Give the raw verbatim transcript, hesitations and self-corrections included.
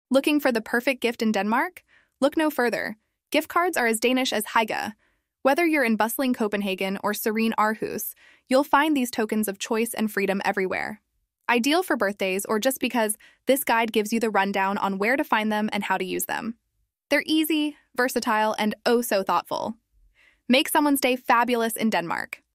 Looking for the perfect gift in Denmark? Look no further. Gift cards are as Danish as Hygge. Whether you're in bustling Copenhagen or serene Aarhus, you'll find these tokens of choice and freedom everywhere. Ideal for birthdays or just because this guide gives you the rundown on where to find them and how to use them. They're easy, versatile, and oh so thoughtful. Make someone's day fabulous in Denmark.